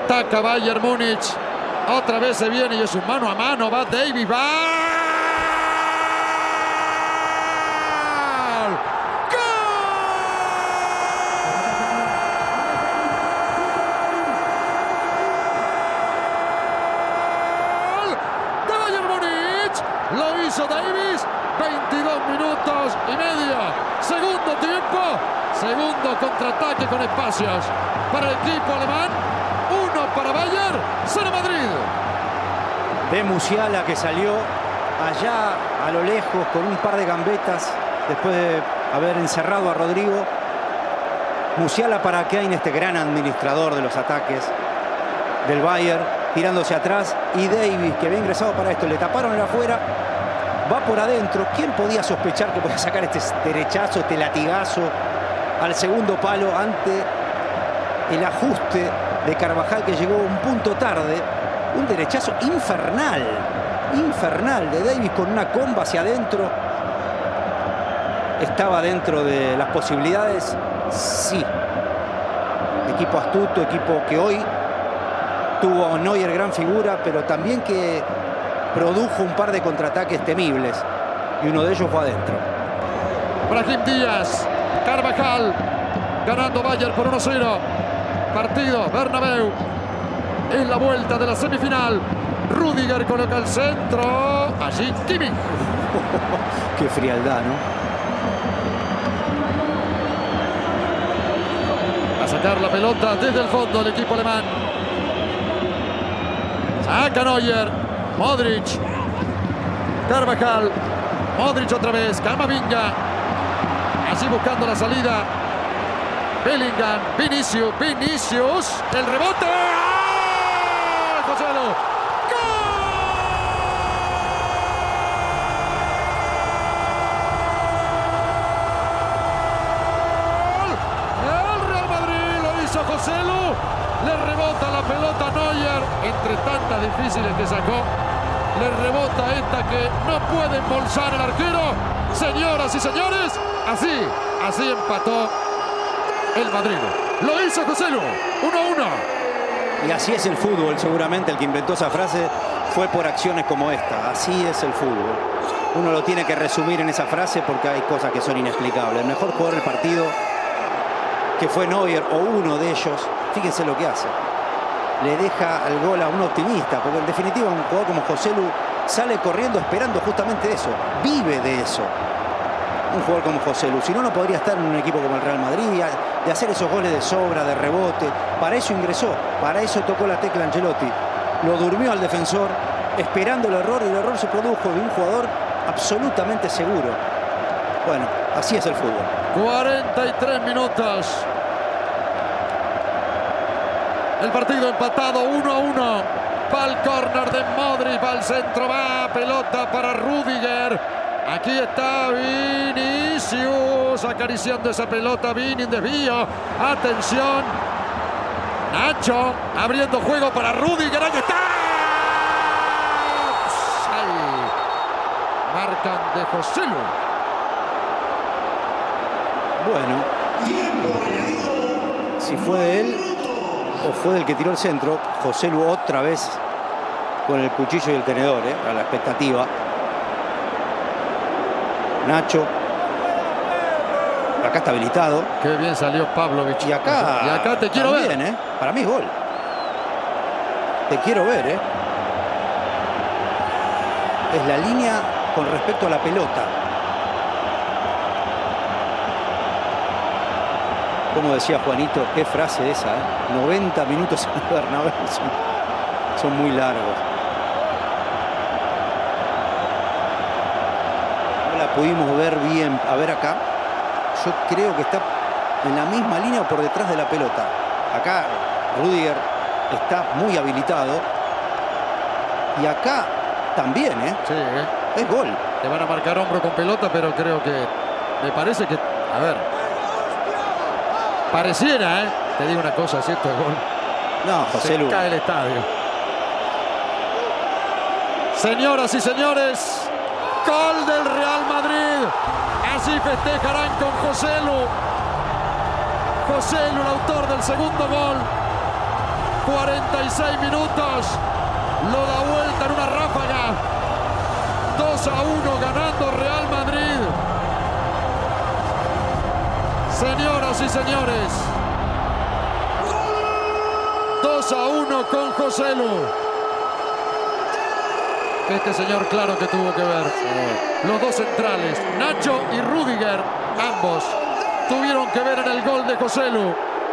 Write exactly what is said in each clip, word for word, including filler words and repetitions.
Ataca Bayern Múnich. Otra vez se viene y es un mano a mano. Va Davis. ¡Va! Lo hizo Davis, veintidós minutos y medio. Segundo tiempo, segundo contraataque con espacios para el equipo alemán. Uno para Bayern, cero Madrid. De Musiala, que salió allá a lo lejos con un par de gambetas después de haber encerrado a Rodrigo. Musiala para Kane, este gran administrador de los ataques del Bayern, tirándose atrás, y Davis, que había ingresado para esto, le taparon el afuera, va por adentro. ¿Quién podía sospechar que podía sacar este derechazo, este latigazo al segundo palo ante el ajuste de Carvajal, que llegó un punto tarde? Un derechazo infernal, infernal de Davis con una comba hacia adentro. ¿Estaba dentro de las posibilidades? Sí. Equipo astuto, equipo que hoy tuvo a Neuer gran figura, pero también que produjo un par de contraataques temibles. Y uno de ellos fue adentro. Brahim Díaz, Carvajal, ganando Bayern por uno cero. Partido Bernabéu. En la vuelta de la semifinal. Rüdiger coloca el centro. Allí Kimmich. Qué frialdad, ¿no? A sacar la pelota desde el fondo el equipo alemán. Saca Neuer. Modric. Carvajal. Modric otra vez. Camavinga. Así buscando la salida. Bellingham. Vinicius. Vinicius. El rebote. ¡Ah! Joselu. Joselu, le rebota la pelota a Neuer, entre tantas difíciles que sacó, le rebota esta que no puede embolsar el arquero. Señoras y señores, así, así empató el Madrid. Lo hizo Joselu, uno a uno. Y así es el fútbol, seguramente el que inventó esa frase fue por acciones como esta. Así es el fútbol. Uno lo tiene que resumir en esa frase porque hay cosas que son inexplicables. El mejor jugador del partido, que fue Neuer, o uno de ellos, fíjense lo que hace. Le deja el gol a un optimista, porque en definitiva un jugador como Joselu sale corriendo esperando justamente eso, vive de eso. Un jugador como Joselu, si no, no podría estar en un equipo como el Real Madrid, de hacer esos goles de sobra, de rebote. Para eso ingresó, para eso tocó la tecla Ancelotti. Lo durmió al defensor, esperando el error, y el error se produjo de un jugador absolutamente seguro. Bueno, así es el fútbol. cuarenta y tres minutos. El partido empatado uno a uno. Va al córner de Modric, va al centro, va pelota para Rüdiger. Aquí está Vinicius acariciando esa pelota. Vini en desvío. Atención. Nacho abriendo juego para Rüdiger. Ahí está. Ahí. Marcan de Joselu. Bueno, si fue de él o fue del que tiró el centro, Joselu otra vez con el cuchillo y el tenedor, ¿eh? A la expectativa. Nacho. Acá está habilitado. Qué bien salió Pavlovic. Y acá, y acá te quiero también, ver. ¿eh? Para mí es gol. Te quiero ver, ¿eh? Es la línea con respecto a la pelota. Como decía Juanito, qué frase esa, ¿eh? noventa minutos en el Bernabéu son, son muy largos. No la pudimos ver bien. A ver acá. Yo creo que está en la misma línea o por detrás de la pelota. Acá Rüdiger está muy habilitado. Y acá también, ¿eh? Sí, ¿eh? Es gol. Te van a marcar hombro con pelota, pero creo que... Me parece que... A ver... Pareciera, ¿eh? Te digo una cosa, si esto es gol. No, Joselu. Se cae el estadio. Señoras y señores, gol del Real Madrid. Así festejarán con Joselu. Joselu, el autor del segundo gol. cuarenta y seis minutos. Lo da vuelta en una ráfaga. dos a uno ganando Real Madrid. Señoras y señores, dos a uno con Joselu. Este señor claro que tuvo que ver. Sí. Los dos centrales, Nacho y Rüdiger, ambos tuvieron que ver en el gol de Joselu.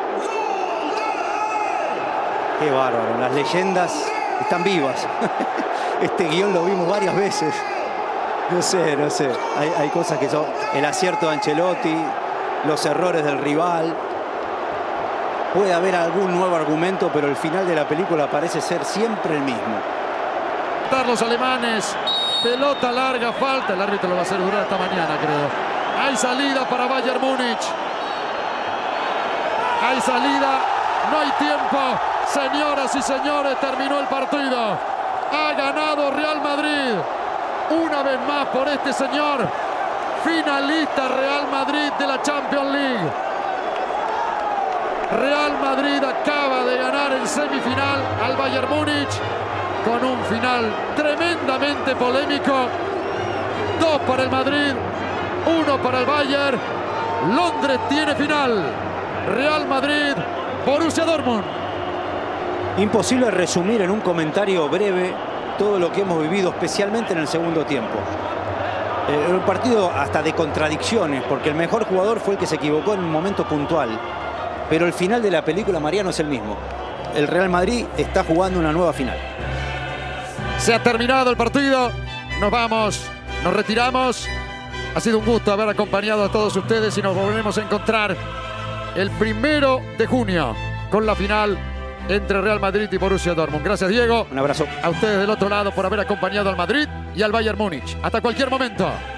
Qué bárbaro, las leyendas están vivas. Este guión lo vimos varias veces. No sé, no sé. Hay, hay cosas que son el acierto de Ancelotti, los errores del rival. Puede haber algún nuevo argumento, pero el final de la película parece ser siempre el mismo. Los alemanes, pelota larga, falta. El árbitro lo va a hacer durar hasta mañana, creo. Hay salida para Bayern Múnich. Hay salida, no hay tiempo. Señoras y señores, terminó el partido. Ha ganado Real Madrid. Una vez más por este señor. Finalista Real Madrid de la Champions League. Real Madrid acaba de ganar en semifinal al Bayern Múnich con un final tremendamente polémico. Dos para el Madrid, uno para el Bayern. Londres tiene final. Real Madrid, Borussia Dortmund. Imposible resumir en un comentario breve todo lo que hemos vivido, especialmente en el segundo tiempo. Eh, un partido hasta de contradicciones, porque el mejor jugador fue el que se equivocó en un momento puntual. Pero el final de la película, Mariano, es el mismo. El Real Madrid está jugando una nueva final. Se ha terminado el partido. Nos vamos, nos retiramos. Ha sido un gusto haber acompañado a todos ustedes y nos volveremos a encontrar el primero de junio con la final entre Real Madrid y Borussia Dortmund. Gracias, Diego. Un abrazo. A ustedes del otro lado por haber acompañado al Madrid y al Bayern Múnich. Hasta cualquier momento.